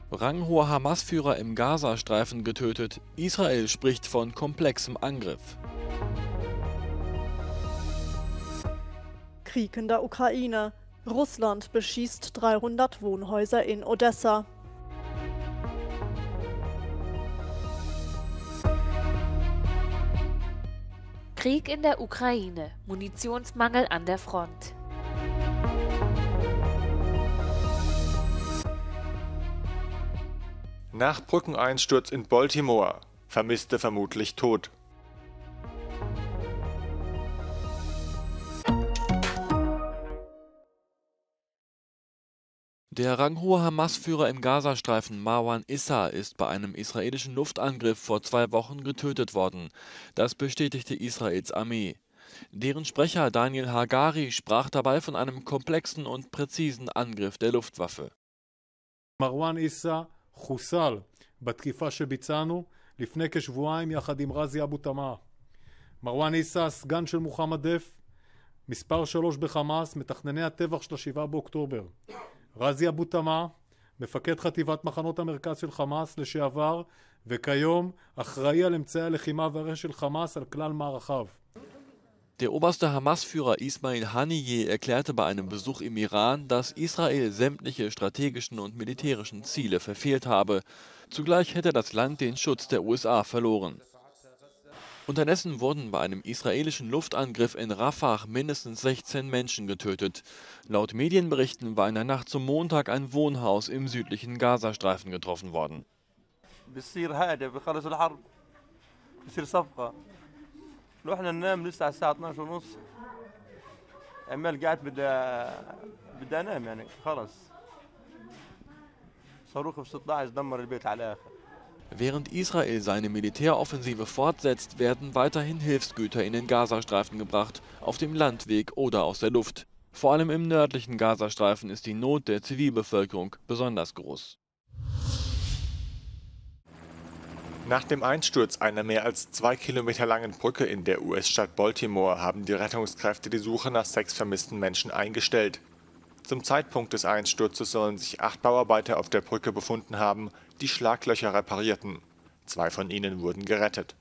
Ranghoher Hamas-Führer im Gazastreifen getötet. Israel spricht von komplexem Angriff. Krieg in der Ukraine. Russland beschießt 300 Wohnhäuser in Odessa. Krieg in der Ukraine. Munitionsmangel an der Front. Nach Brückeneinsturz in Baltimore. Vermisste vermutlich tot. Der ranghohe Hamas-Führer im Gazastreifen Marwan Issa ist bei einem israelischen Luftangriff vor 2 Wochen getötet worden. Das bestätigte Israels Armee. Deren Sprecher Daniel Hagari sprach dabei von einem komplexen und präzisen Angriff der Luftwaffe. Marwan Issa חוסל בתקיפה שביצענו לפני כשבועיים יחד עם רזי אבו תמר. מרואן עיסא, סגן של מוחמד דף, מספר 3 בחמאס, מתכנני הטבח של 7 באוקטובר. רזי אבו תמר, מפקד חטיבת מחנות המרכז של חמאס לשעבר, וכיום אחראי על אמצעי הלחימה והרכש של חמאס על כלל מערכיו. Der oberste Hamas-Führer Ismail Haniyeh erklärte bei einem Besuch im Iran, dass Israel sämtliche strategischen und militärischen Ziele verfehlt habe. Zugleich hätte das Land den Schutz der USA verloren. Unterdessen wurden bei einem israelischen Luftangriff in Rafah mindestens 16 Menschen getötet. Laut Medienberichten war in der Nacht zum Montag ein Wohnhaus im südlichen Gazastreifen getroffen worden. رحنا ننام لسه على الساعة 12:30 عمال قاعد بدي انام يعني خلص صاروخ في 16 دمر البيت على الآخر. Während Israel seine Militäroffensive fortsetzt, werden weiterhin Hilfsgüter in den Gazastreifen gebracht, auf dem Landweg oder aus der Luft. Vor allem im nördlichen Gazastreifen ist die Not der Zivilbevölkerung besonders groß. Nach dem Einsturz einer mehr als 2 Kilometer langen Brücke in der US-Stadt Baltimore haben die Rettungskräfte die Suche nach 6 vermissten Menschen eingestellt. Zum Zeitpunkt des Einsturzes sollen sich 8 Bauarbeiter auf der Brücke befunden haben, die Schlaglöcher reparierten. 2 von ihnen wurden gerettet.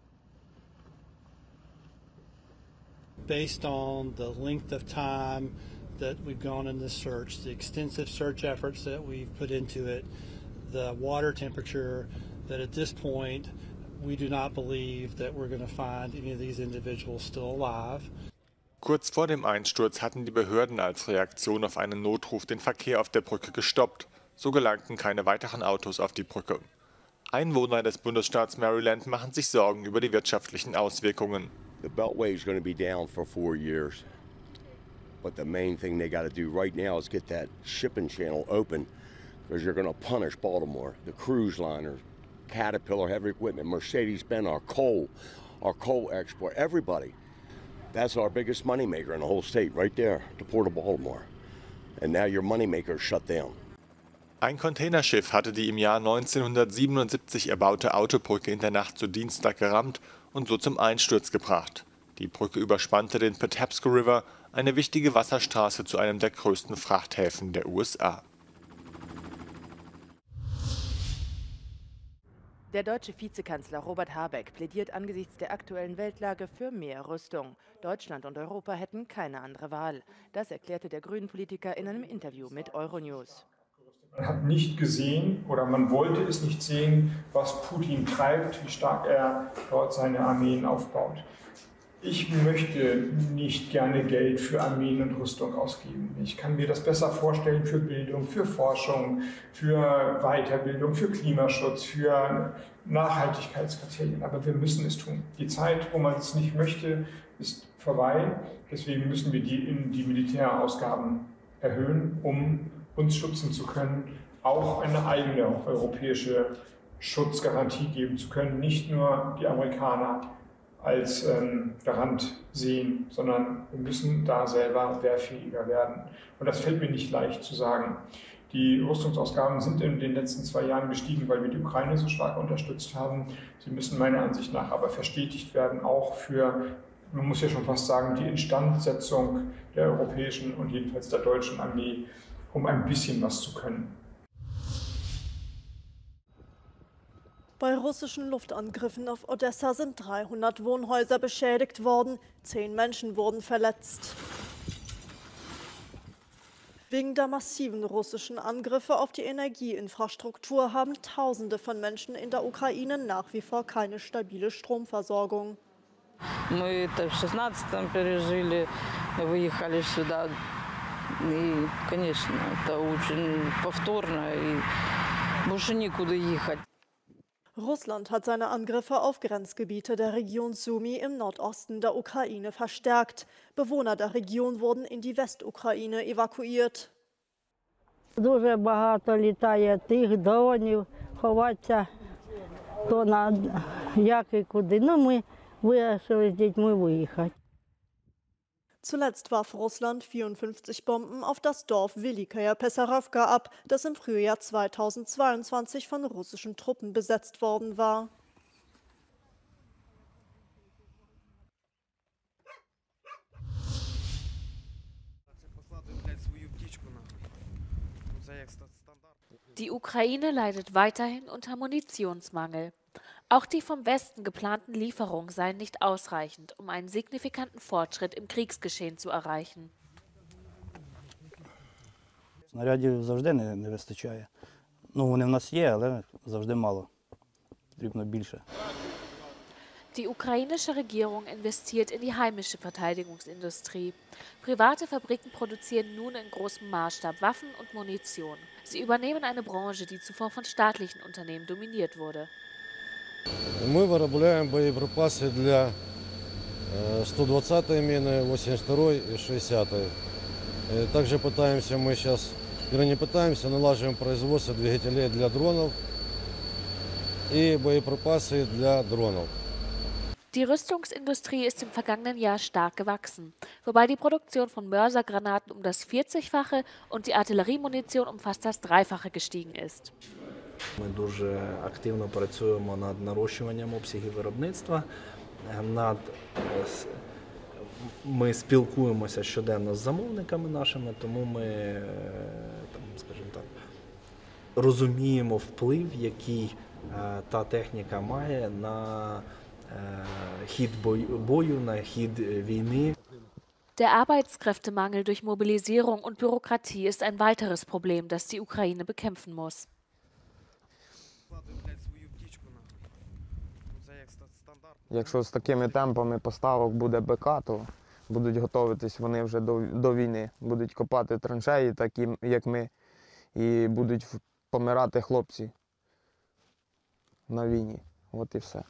Based on the length of time that we've gone in this search, the extensive search efforts that we've put into it, the water temperature, that at this point we do not believe that we're going to find any of these individuals still alive. Kurz vor dem Einsturz hatten die Behörden als Reaktion auf einen Notruf den Verkehr auf der Brücke gestoppt. So gelangten keine weiteren Autos auf die Brücke. Einwohner des Bundesstaats Maryland machen sich Sorgen über die wirtschaftlichen Auswirkungen. The Beltway is going to be down for 4 years. But the main thing they got to do right now is get that shipping channel open, because you're going to punish Baltimore, the cruise liners, Caterpillar Heavy Equipment, Mercedes-Benz, our coal export, everybody. That's our biggest moneymaker in the whole state, right there, the Port of Baltimore. And now your moneymaker is shut down. Ein Containerschiff hatte die im Jahr 1977 erbaute Autobrücke in der Nacht zu Dienstag gerammt und so zum Einsturz gebracht. Die Brücke überspannte den Patapsco River, eine wichtige Wasserstraße zu einem der größten Frachthäfen der USA. Der deutsche Vizekanzler Robert Habeck plädiert angesichts der aktuellen Weltlage für mehr Rüstung. Deutschland und Europa hätten keine andere Wahl. Das erklärte der Grünen-Politiker in einem Interview mit Euronews. Man hat nicht gesehen oder man wollte es nicht sehen, was Putin treibt, wie stark er dort seine Armeen aufbaut. Ich möchte nicht gerne Geld für Armeen und Rüstung ausgeben. Ich kann mir das besser vorstellen für Bildung, für Forschung, für Weiterbildung, für Klimaschutz, für Nachhaltigkeitskriterien. Aber wir müssen es tun. Die Zeit, wo man es nicht möchte, ist vorbei. Deswegen müssen wir die Militärausgaben erhöhen, um uns schützen zu können, auch eine eigene europäische Schutzgarantie geben zu können. Nicht nur die Amerikaner als Garant sehen, sondern wir müssen da selber wehrfähiger werden. Und das fällt mir nicht leicht zu sagen. Die Rüstungsausgaben sind in den letzten 2 Jahren gestiegen, weil wir die Ukraine so stark unterstützt haben. Sie müssen meiner Ansicht nach aber verstetigt werden, auch für, man muss ja schon fast sagen, die Instandsetzung der europäischen und jedenfalls der deutschen Armee, um ein bisschen was zu können. Bei russischen Luftangriffen auf Odessa sind 300 Wohnhäuser beschädigt worden, 10 Menschen wurden verletzt. Wegen der massiven russischen Angriffe auf die Energieinfrastruktur haben Tausende von Menschen in der Ukraine nach wie vor keine stabile Stromversorgung. Мы это в 16-м пережили, выехали сюда. И, конечно, это очень повторно, и больше некуда ехать. Russland hat seine Angriffe auf Grenzgebiete der Region Sumy im Nordosten der Ukraine verstärkt. Bewohner der Region wurden in die Westukraine evakuiert. Дуже багато літає тих дронів, ховатися то на як і куди. Ну, ми вирішили з дітьми виїхати. Zuletzt warf Russland 54 Bomben auf das Dorf Velikaya Pessarovka ab, das im Frühjahr 2022 von russischen Truppen besetzt worden war. Die Ukraine leidet weiterhin unter Munitionsmangel. Auch die vom Westen geplanten Lieferungen seien nicht ausreichend, um einen signifikanten Fortschritt im Kriegsgeschehen zu erreichen. Снарядів завжди не вистачає. Ну, вони в нас є, але завжди мало. Потрібно більше. Die ukrainische Regierung investiert in die heimische Verteidigungsindustrie. Private Fabriken produzieren nun in großem Maßstab Waffen und Munition. Sie übernehmen eine Branche, die zuvor von staatlichen Unternehmen dominiert wurde. Ми виробляємо боєприпаси для 120-ї міни, 82-ї і 60-ї. Також пытаемся мы сейчас, не пытаемся, налаживаем производство двигателей для дронов и боеприпасы для дронов. Die Rüstungsindustrie ist im vergangenen Jahr stark gewachsen, wobei die Produktion von Mörsergranaten um das 40-fache und die Artilleriemunition um fast das 3-fache gestiegen ist. Ми дуже активно працюємо над нарощуванням обсягів виробництва, ми спілкуємося щоденно з замовниками нашими, тому ми, скажімо так, розуміємо вплив, який та техніка має на хід бою, на хід війни. Der Arbeitskräftemangel durch Mobilisierung und Bürokratie ist ein weiteres Problem, das die Ukraine bekämpfen muss. Якщо з такими темпами поставок буде БК, то будуть готуватись вони вже до війни. Будуть копати траншеї, такі як ми, і будуть помирати хлопці на війні. От і все.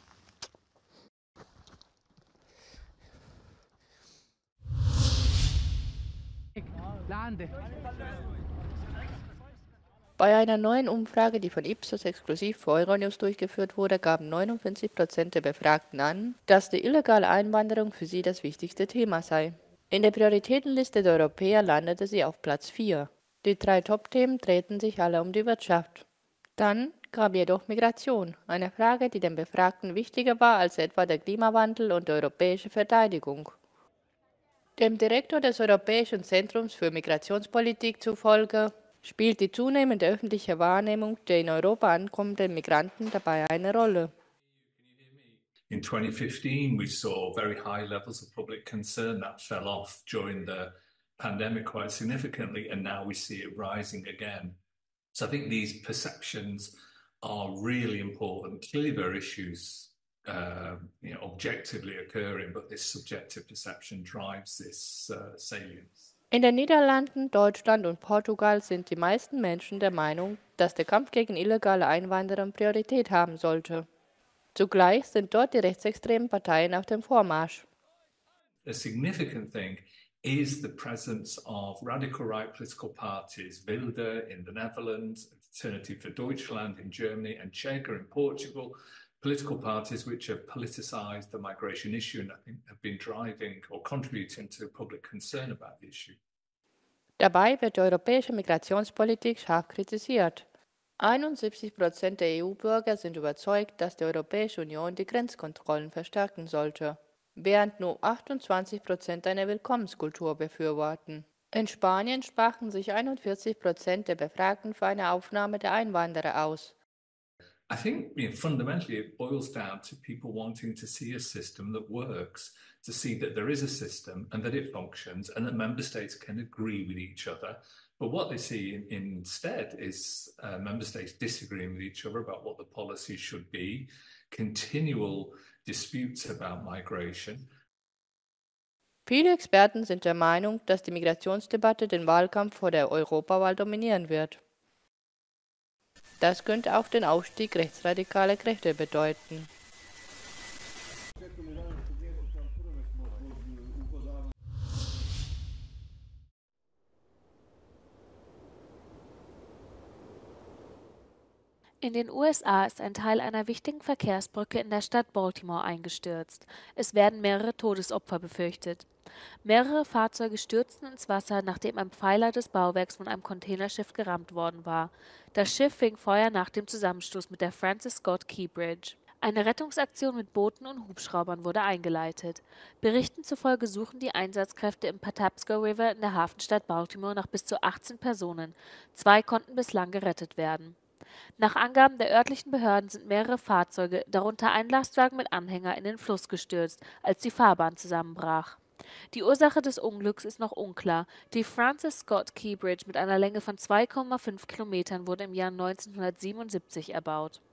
Bei einer neuen Umfrage, die von Ipsos exklusiv für Euronews durchgeführt wurde, gaben 59% der Befragten an, dass die illegale Einwanderung für sie das wichtigste Thema sei. In der Prioritätenliste der Europäer landete sie auf Platz 4. Die 3 Top-Themen drehten sich alle um die Wirtschaft. Dann kam jedoch Migration, eine Frage, die den Befragten wichtiger war als etwa der Klimawandel und die europäische Verteidigung. Dem Direktor des Europäischen Zentrums für Migrationspolitik zufolge spielt die zunehmende öffentliche Wahrnehmung der in Europa ankommenden Migranten dabei eine Rolle. In 2015, we saw very high levels of public concern that fell off during the pandemic quite significantly, and now we see it rising again. So I think these perceptions are really important. Clearly, there are issues, objectively occurring, but this subjective perception drives this salience. In den Niederlanden, Deutschland und Portugal sind die meisten Menschen der Meinung, dass der Kampf gegen illegale Einwanderer Priorität haben sollte. Zugleich sind dort die rechtsextremen Parteien auf dem Vormarsch. A significant thing is the presence of radical right political parties, Wilde in the Netherlands, Alternative for Deutschland in Germany, and Chega in Portugal, political parties which have politicized the migration issue and I think have been driving or contributing to public concern about the issue. Dabei wird die europäische Migrationspolitik scharf kritisiert. 71% der EU-Bürger sind überzeugt, dass die Europäische Union die Grenzkontrollen verstärken sollte, während nur 28% eine Willkommenskultur befürworten. In Spanien sprachen sich 41% der Befragten für eine Aufnahme der Einwanderer aus. I think fundamentally it boils down to people wanting to see a system that works, to see that there is a system and that it functions and that member states can agree with each other. But what they see instead is member states disagreeing with each other about what the policy should be, continual disputes about migration. Viele Experten sind der Meinung, dass die Migrationsdebatte den Wahlkampf vor der Europawahl dominieren wird. Das könnte auch den Aufstieg rechtsradikaler Kräfte bedeuten. In den USA ist ein Teil einer wichtigen Verkehrsbrücke in der Stadt Baltimore eingestürzt. Es werden mehrere Todesopfer befürchtet. Mehrere Fahrzeuge stürzten ins Wasser, nachdem ein Pfeiler des Bauwerks von einem Containerschiff gerammt worden war. Das Schiff fing Feuer nach dem Zusammenstoß mit der Francis Scott Key Bridge. Eine Rettungsaktion mit Booten und Hubschraubern wurde eingeleitet. Berichten zufolge suchen die Einsatzkräfte im Patapsco River in der Hafenstadt Baltimore nach bis zu 18 Personen. 2 konnten bislang gerettet werden. Nach Angaben der örtlichen Behörden sind mehrere Fahrzeuge, darunter ein Lastwagen mit Anhänger, in den Fluss gestürzt, als die Fahrbahn zusammenbrach. Die Ursache des Unglücks ist noch unklar. Die Francis Scott Key Bridge mit einer Länge von 2,5 Kilometern wurde im Jahr 1977 erbaut.